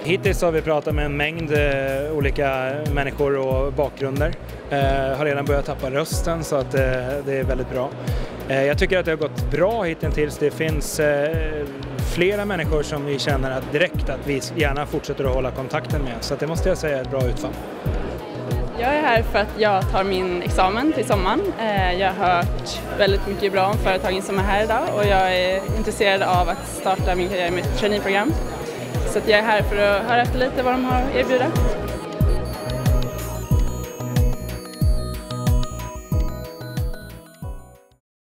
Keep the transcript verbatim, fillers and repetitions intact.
Hittills har vi pratat med en mängd eh, olika människor och bakgrunder. Eh, har redan börjat tappa rösten så att eh, det är väldigt bra. Eh, jag tycker att det har gått bra hittills. Det finns eh, flera människor som vi känner att direkt att vi gärna fortsätter att hålla kontakten med. Så att det måste jag säga är ett bra utfall. Jag är här för att jag tar min examen till sommaren. Jag har hört väldigt mycket bra om företagen som är här idag och jag är intresserad av att starta min karriär med ett traineeprogram. Så att jag är här för att höra efter lite vad de har erbjudit.